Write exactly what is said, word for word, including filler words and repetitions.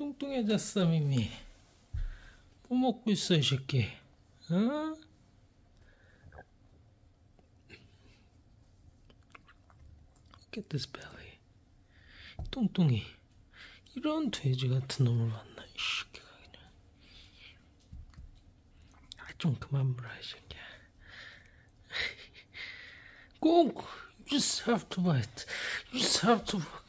뚱뚱해졌어, 미미. 뭐 먹고 있어, 이 새끼? 어? Look at this belly. 뚱뚱이. 이런 돼지 같은 놈을 만나, 이 새끼가 그냥. 아, 좀 그만 물어, 이 새끼야. 꼭, you just have to bite. You just have to.